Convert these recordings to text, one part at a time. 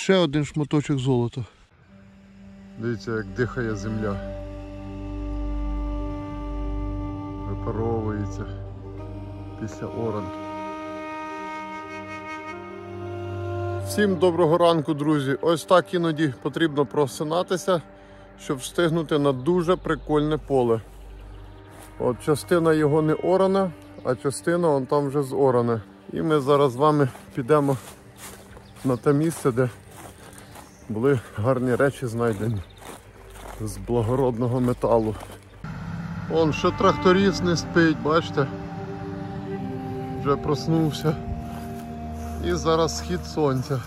ще один шматочок золота. Дивіться, як дихає земля. Випаровується після оранки. Всім доброго ранку, друзі. Ось так іноді потрібно просинатися, щоб встигнути на дуже прикольне поле. От частина його не орана, а частина вон там вже зорана. І ми зараз з вами підемо на те місце, де були гарні речі знайдені з благородного металу. Вон ще тракторист не спить, бачите? Вже проснувся. І зараз схід сонця.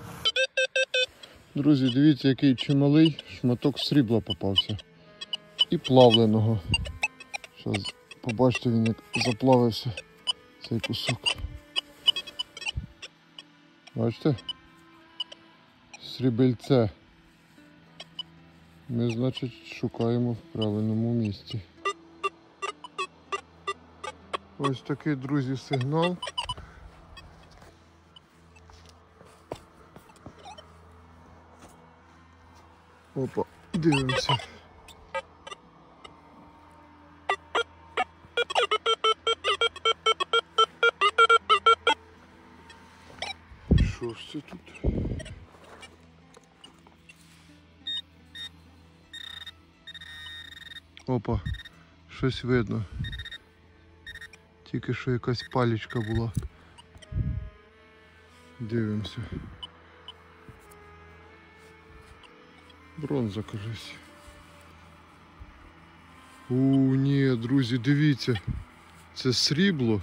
Друзі, дивіться, який чималий шматок срібла попався. І плавленого. Зараз побачите, він як заплавився цей кусок. Бачите? Срібельце. Ми, значить, шукаємо в правильному місці. Ось такий, друзі, сигнал. Опа, дивимося. Що ж це тут? Опа, щось видно. Тільки що якась паличка була. Дивимося. Бронза, кажись. Ні, друзі, дивіться. Це срібло.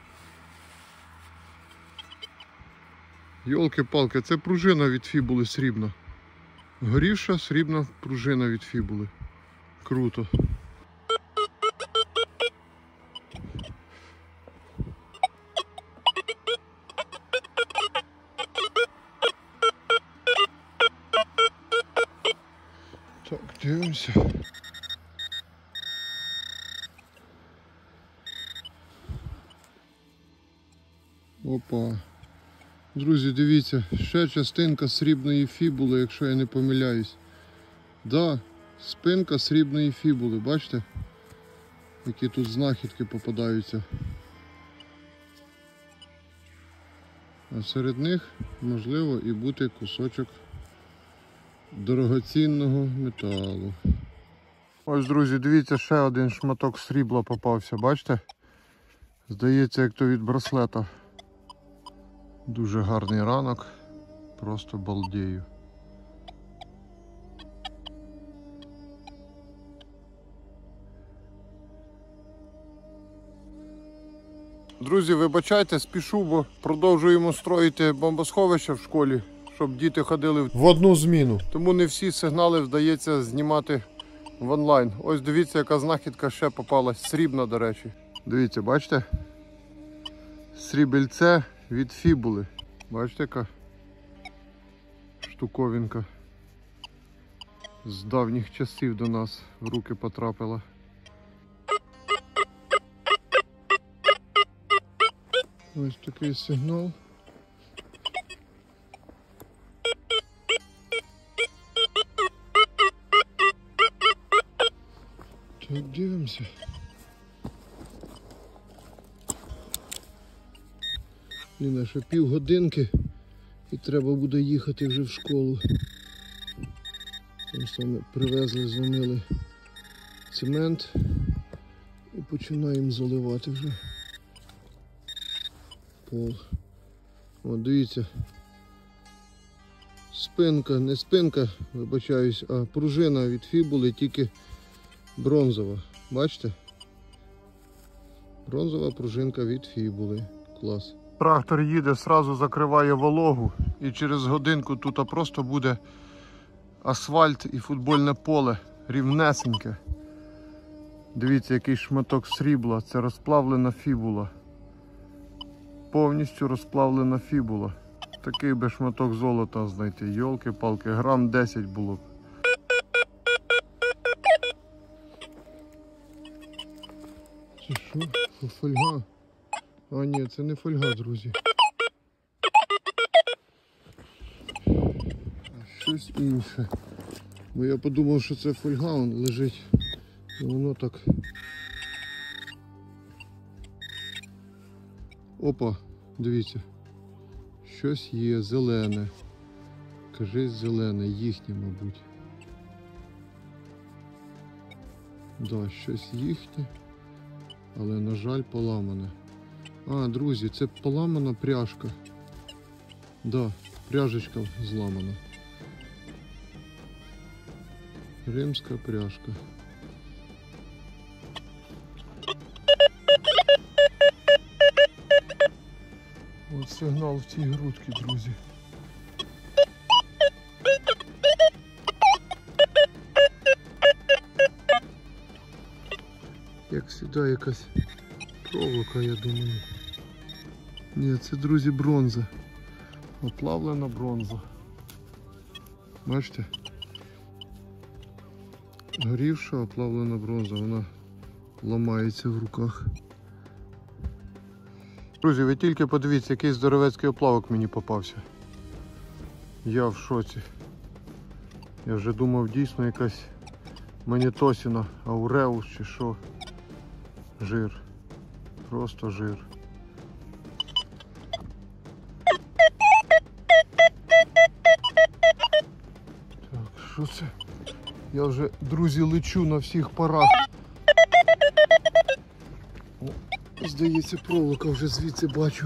Йолки-палки, це пружина від фібули срібна. Горівша срібна пружина від фібули. Круто. Так, дивимося. Опа. Друзі, дивіться, ще частинка срібної фібули, якщо я не помиляюсь. Да, спинка срібної фібули, бачите? Які тут знахідки попадаються. А серед них можливо і бути кусочок дорогоцінного металу. Ось, друзі, дивіться, ще один шматок срібла попався, бачите? Здається, як то від браслета. Дуже гарний ранок, просто балдею. Друзі, вибачайте, спішу, бо продовжуємо строїти бомбосховище в школі, щоб діти ходили в одну зміну. Тому не всі сигнали вдається знімати в онлайн. Ось дивіться, яка знахідка ще попалась. Срібна, до речі. Дивіться, бачите? Срібельце від фібули. Бачите, яка штуковинка з давніх часів до нас в руки потрапила. Ось такий сигнал. Так, дивимося. Блін, ще півгодинки і треба буде їхати вже в школу. Там саме привезли, дзвонили цемент і починаємо заливати вже пол. О, дивіться. Спинка, не спинка, вибачаюсь, а пружина від фібули, тільки бронзова. Бачите? Бронзова пружинка від фібули. Клас. Трактор їде, одразу закриває вологу і через годинку тут просто буде асфальт і футбольне поле рівнесеньке. Дивіться, який шматок срібла, це розплавлена фібула. Повністю розплавлена фібула. Такий би шматок золота знайти, йолки-палки, грам 10 було б. Це що? Фольга? А ні, це не фольга, друзі. щось інше. Бо я подумав, що це фольга, он лежить. І воно так. Опа, дивіться. Щось є зелене. Кажись, зелене, їхнє, мабуть. Да, щось їхнє, але, на жаль, поламане. А, друзі, це поламана пряжка. Да, пряжечка зламана. Римська пряжка. От сигнал в цій грудці, друзі. Як сюди якась проволока, я думаю. Ні, це, друзі, бронза. Оплавлена бронза. Бачите? Горівша оплавлена бронза, вона ламається в руках. Друзі, ви тільки подивіться, який здоровецький оплавок мені попався. Я в шоці. Я вже думав, дійсно якась манітосіна, ауреус чи що. Жир. Просто жир. Так, що це? Я вже, друзі, лечу на всіх парах. О, здається, проволока вже звідси бачу.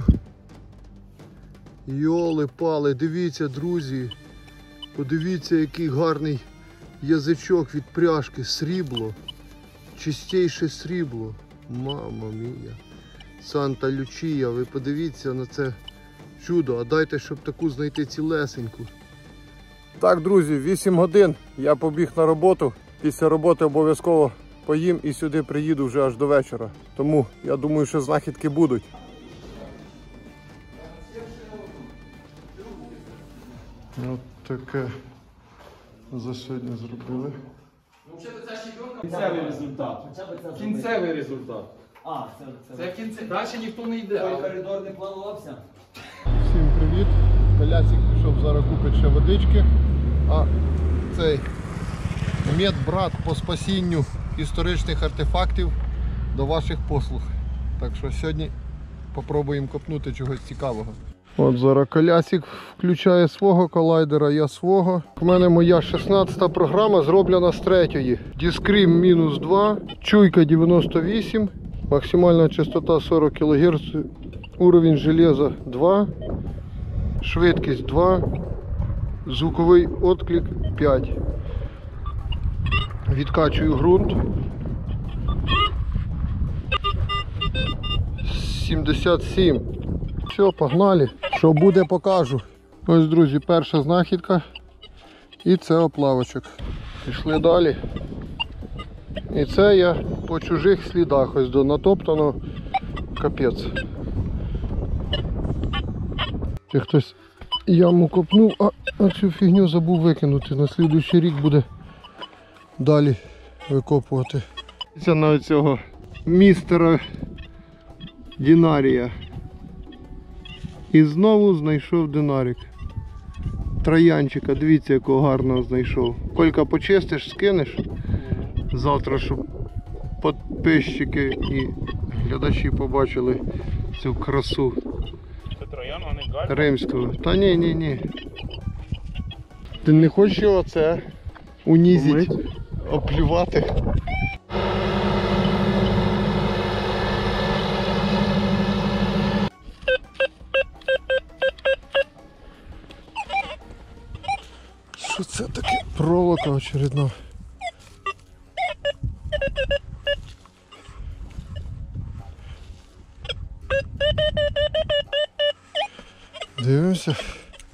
Йоли-пали, дивіться, друзі. Подивіться, який гарний язичок від пряжки. Срібло. Чистейше срібло. Мама мія. Санта Лючія, ви подивіться на це чудо. А дайте, щоб таку знайти цілесеньку. Так, друзі, 8 годин я побіг на роботу. Після роботи обов'язково поїм і сюди приїду вже аж до вечора. Тому я думаю, що знахідки будуть. Ось таке за сьогодні зробили. Кінцевий результат. Кінцевий результат. А, Це кінцевий. Далі ніхто не йде. той коридор не планувався? Всім привіт! Колясик пішов зараз купити ще водички. А цей медбрат по спасінню історичних артефактів до ваших послуг. Так що сьогодні спробуємо копнути чогось цікавого. От зараз Колясик включає свого колайдера, я свого. У мене моя 16-та програма зроблена з 3-ї. Діскрім -2, чуйка 98, максимальна частота 40 кГц, уровень железа 2, швидкість 2, звуковий відклик 5. Відкачую ґрунт. 77. Все, погнали. Що буде, покажу. Ось, друзі, перша знахідка. І це оплавочок. Пішли далі. І це я по чужих слідах. Ось до натоптано капець. Чи хтось яму копнув, а цю фігню забув викинути. На слідуючий рік буде далі викопувати. Це на цього містера Динарія. І знову знайшов динарик. Троянчика, дивіться, якого гарного знайшов. Колька почистиш, скинеш. Завтра, щоб підписчики і глядачі побачили цю красу. Це троян, а не гальма? Римського. Та ні. Ти не хочеш його це унізити, оплювати? Що це таке? Проволока очередна. Дивимося.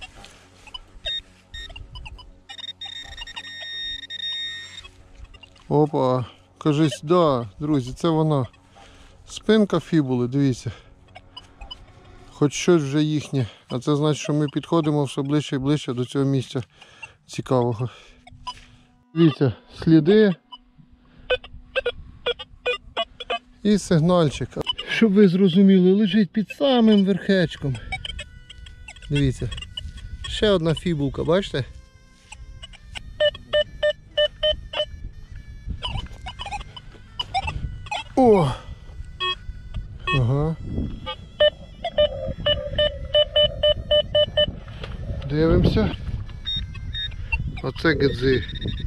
Опа, кажись, да, друзі, це вона. Спинка фібули, дивіться. Хоч щось вже їхнє, а це значить, що ми підходимо все ближче і ближче до цього місця цікавого. Дивіться, сліди і сигнальчик. Щоб ви зрозуміли, лежить під самим верхечком. Дивіться, ще одна фібулка, бачите? О! Ага. Дивимося. Оце гедзи.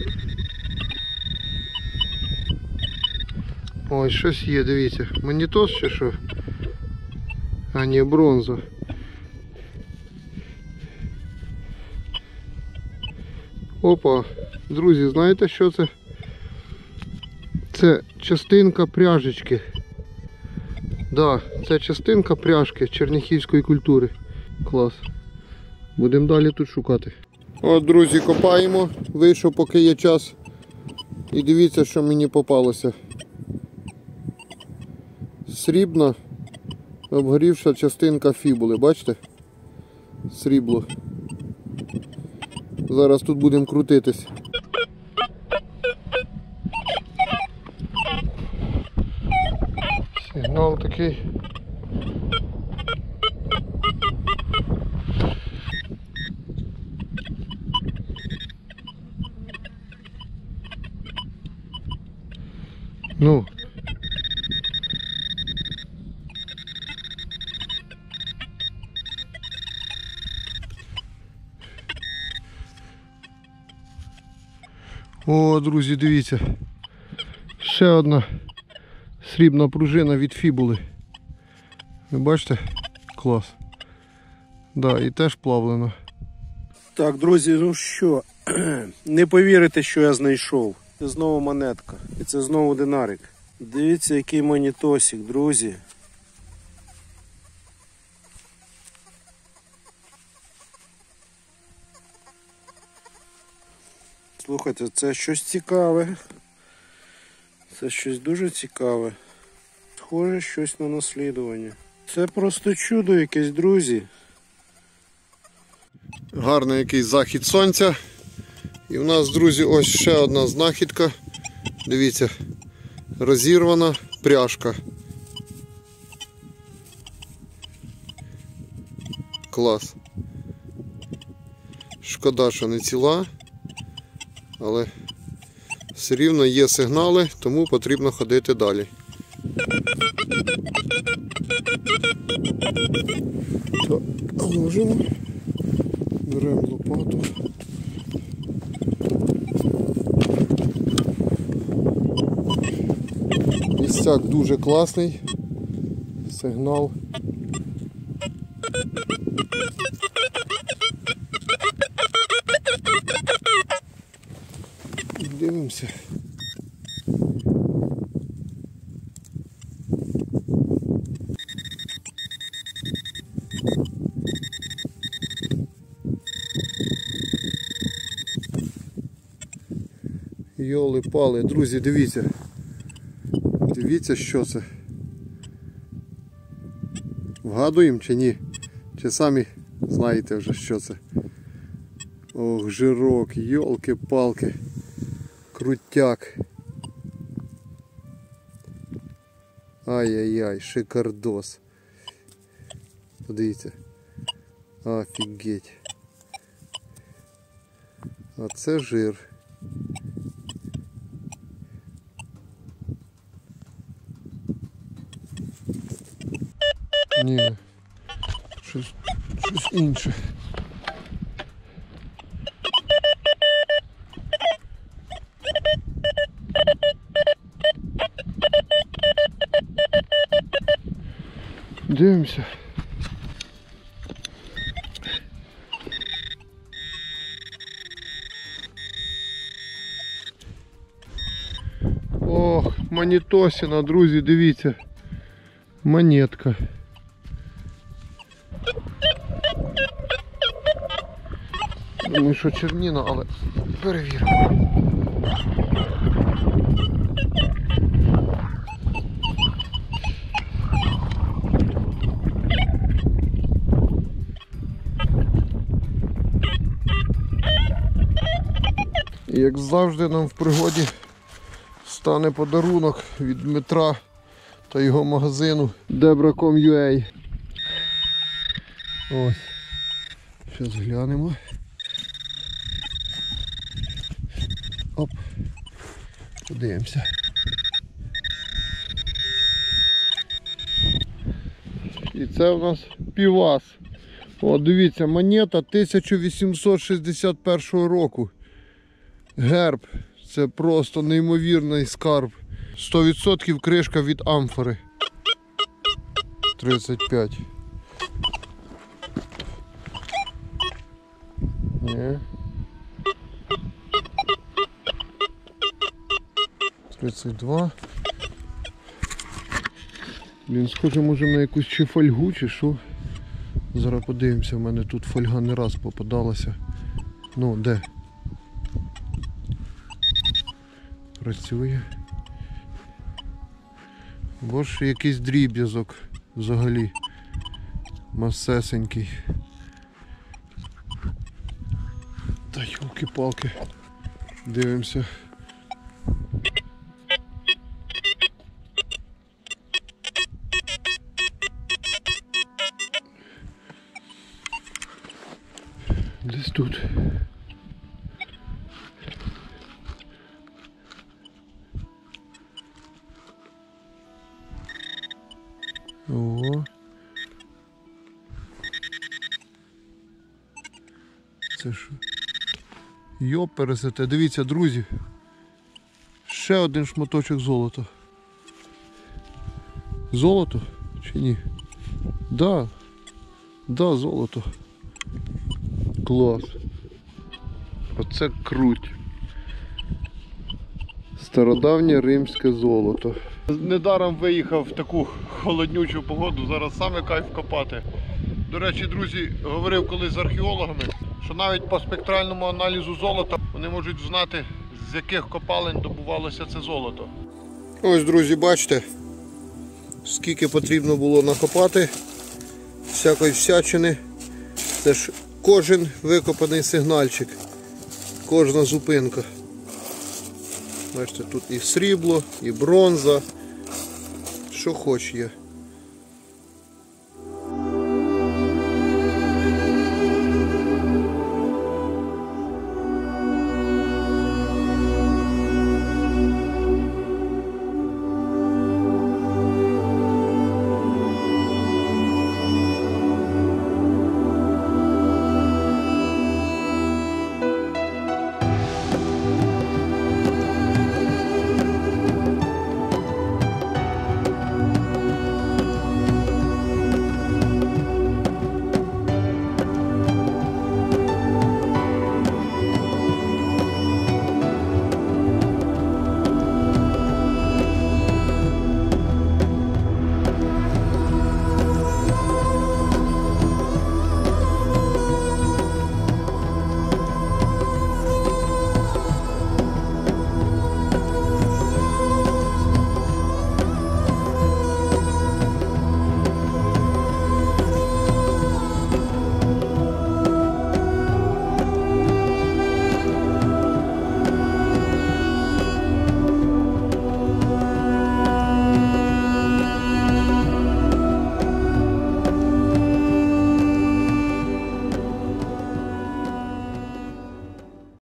Ой, щось є, дивіться. Монітос чи що? А ні, бронза. Опа, друзі, знаєте що це? Це частинка пряжечки. Да, це частинка пряжки черняхівської культури. Клас. Будемо далі тут шукати. От, друзі, копаємо. Вийшов, поки є час. І дивіться, що мені попалося. Срібна обгорівша частинка фібули. Бачите? Срібло. Зараз тут будемо крутитись. Сигнал такий. Ну. О, друзі, дивіться. Ще одна срібна пружина від фібули. Ви бачите? Клас. Да, і теж плавлена. Так, друзі, ну що, не повірите, що я знайшов. Це знову монетка. І це знову динарик. Дивіться, який монітосик, друзі. Слухайте, це щось цікаве. Це щось дуже цікаве. Схоже, щось на наслідування. Це просто чудо якесь, друзі. Гарний якийсь захід сонця. І в нас, друзі, ось ще одна знахідка. Дивіться, розірвана пряжка. Клас. Шкода, що не ціла, але все рівно є сигнали, тому потрібно ходити далі. Так, ложимо. Беремо лопату. Місцяк дуже класний. Сигнал. Дивимося. Йоли-пали, друзі, дивіться. Дивіться, що це. Вгадуємо чи ні? Чи самі знаєте вже, що це? Ох, жирок, йолки-палки. Крутяк. Ай-яй-яй, шикардос. Подивіться. Офігеть. А це жир. Ні, щось інше. Дивимося. Ох, монітосина, друзі, дивіться. Монетка. Думаю, що черніна, але перевіримо. І як завжди нам в пригоді стане подарунок від Дмитра та його магазину Debra.com.ua. Ось. Зараз глянемо. Оп. Подивимося. І це у нас півас. О, дивіться, монета 1861 року. Герб. Це просто неймовірний скарб. 100% кришка від амфори. 35. Ні. 32. Блін, схоже, може на якусь чи фольгу, чи що. Зараз подивимося, в мене тут фольга не раз попадалася. Ну, де? Працює. Бо ж якийсь дріб'язок взагалі. Масесенький. Та ёлки-палки. Дивимося. Десь тут. О. Це що? Йоп, пересете. Дивіться, друзі. Ще один шматочок золота. Золото чи ні? Да. Да, золото. Клас. Оце круть. Стародавнє римське золото. Недаром виїхав в таку холоднючу погоду, зараз саме кайф копати. До речі, друзі, говорив колись з археологами, що навіть по спектральному аналізу золота вони можуть знати, з яких копалень добувалося це золото. Ось, друзі, бачите, скільки потрібно було накопати всякої всячини. Це ж кожен викопаний сигнальчик, кожна зупинка. Бачите, тут і срібло, і бронза, що хоч є.